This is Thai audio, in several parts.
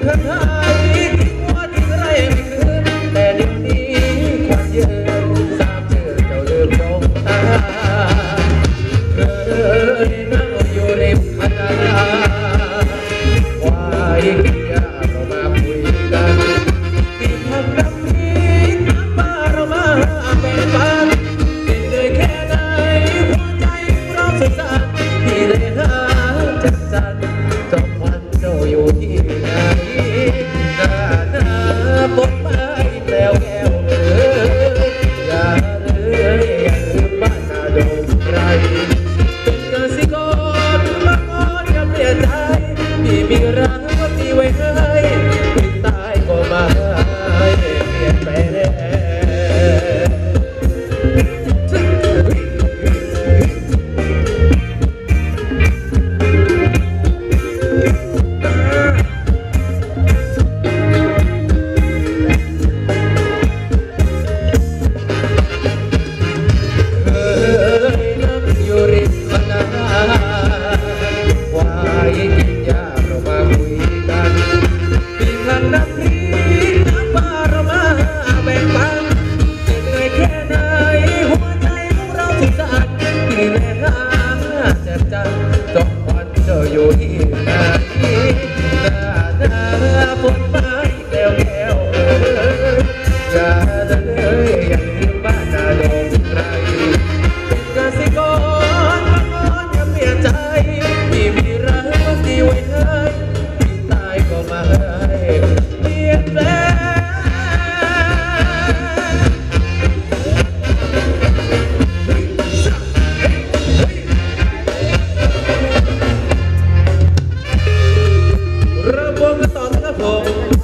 คำไทยทิ้งวัดทิ้งไรไม่คืนแต่เดี๋ยวนี้ควันเยินสามเจอเจ้าลืมลงตาเคยนั่งอยู่ริมพันนาวายกินยาเรามาคุยกันที่พักน้ำพริกน้ำปลาเรามาแบ่งปันเป็นเลยแค่ไหนหัวใจเราสุดสั่นที่ได้หาจัดสรรจบวันเจ้าอยู่ที่ไหนหน้าบนไม้แล้วแก้วอย่าเลยอย่าลืมบ้านนาดงไกรเป็นเกษตรกรมาก่อนอย่าเปลี่ยนใจที่มีรักที่ไว้ให้ถึงตายก็มาให้เปลี่ยนไปแน่อยู่ที่ไหนหน้าบนไม้แล้วแก้วอย่าเลยอย่าลืมบ้านนาดงไกรเป็นเกษตรกรมาก่อนอย่าเปลี่ยนใจที่มีรักที่ไว้ให้ที่ตายก็มาให้เปลี่ยนแปลงระบบกันต่อนะครับผม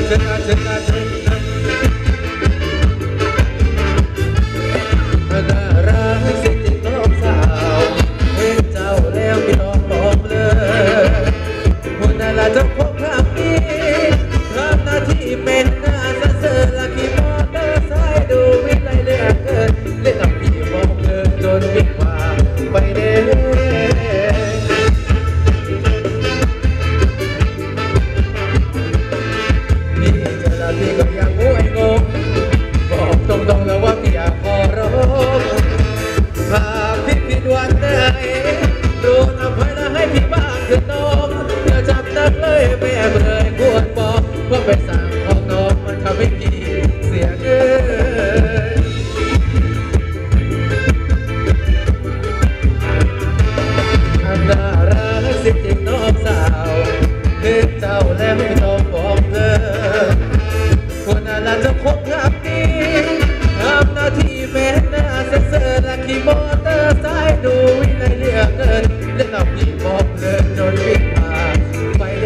น่ารักสิจริงน้องสาวเห็นเจ้าแล้วไม่ต้องบอกเลยวันนั้นละจะพบครั้งนี้ทำหน้าที่เป็นหน้าเสือละขี่มอเตอร์ไซค์ดูวิไลเลือกเกินเล่นกับพี่มองเดินจนวิ่งกว่าไปเด้นี่เจอแล้วพี่ก็ยังงวยงงบอกตรงๆแล้วว่าพี่อยากขอร้องหากพี่ผิดวันไหนโดนอภัยและให้พี่บ้างเถิดน้องอย่าจับนักเลยแม่เบื่อควรบอกว่าไปสั่งของน้องมันทำให้พี่เสียเงินอันน่ารักสิจริงน้องสาวเห็นเจ้าแล้วไม่ต้องบอกเลยคนน่ารักจะคบกับนี้ทำหน้าที่แม่หน้าเสือและขี่มอเตอร์ไซค์ดูวิไลเลือกเกินเล่นเอาพี่บอกเลยจนวิ่งมาไปแด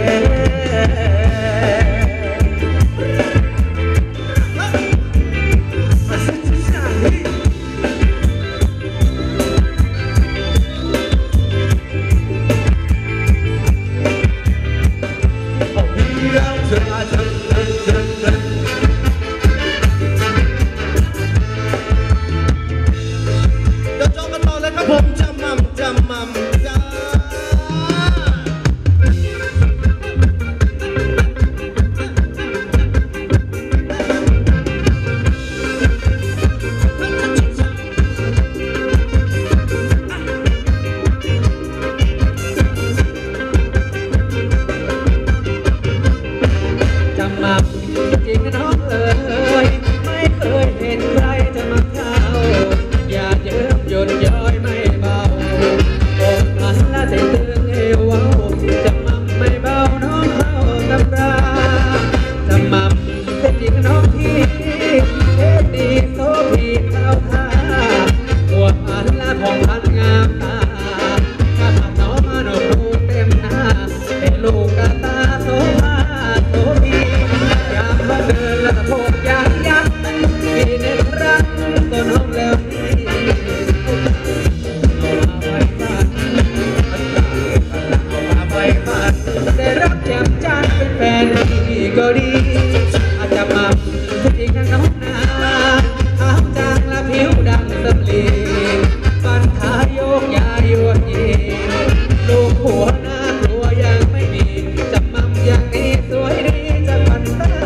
ก็ดีอาจจะมาจริงน้องนาถามจางละผิวดังสำลีปัญหาโยกยาโยนเย็นลูกหัวหน้ากลัวยังไม่มีจะมั่มอย่างนี้สวยดีจะพันตา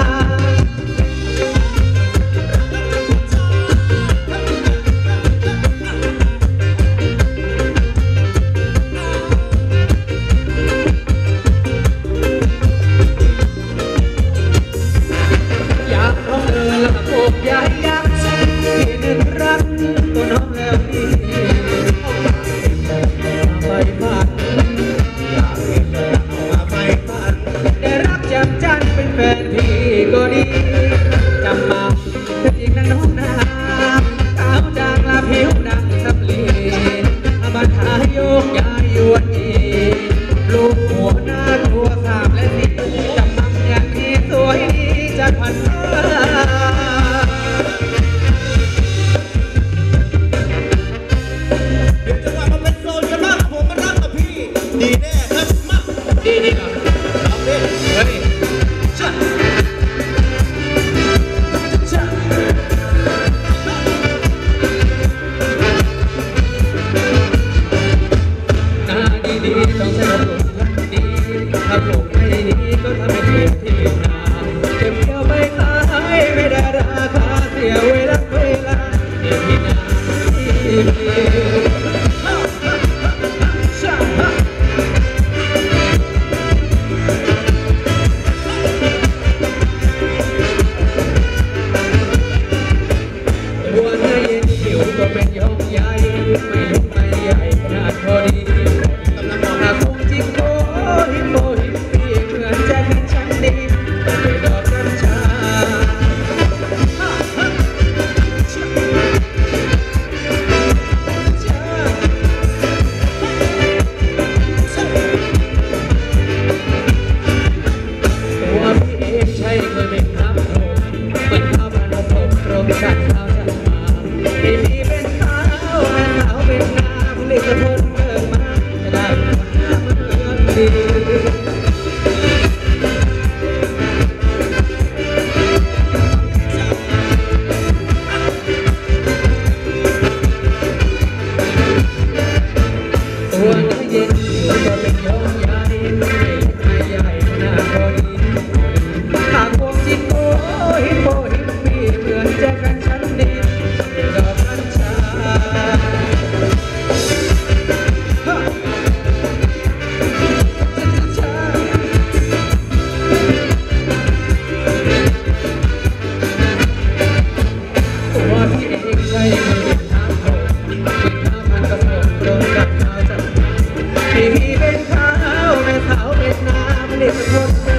แฟนพี่ก็ดีจำมาจริงนะน้องนาขาวจางละผิวดังสำลีบัญหาโยกย้ายยวนอีลูกหัวหน้าตัวสามและสีจำมั่มอย่างนี้สวยดีจะพันตาเดี๋ยวจังหวะมันเป็นโซนกันบ้างผมมารักกับพี่ดีแน่ครับมาดีนี่ครับเอาดิเฮ้ยต้องใช้ระบบรักดีถ้าปลูกไม่ดีก็ทำให้เสียที่นาเก็บเกี่ยวไปขายไม่ได้ราคาเสียเวลาเสียที่นาวันเย็นผิวก็เป็นยองใหญ่ไม่ลุกไม่ใหญ่ขนาดพอดีหากคงจริงโบหิมโบหิมปีเหมือนจะขึ้นใจทน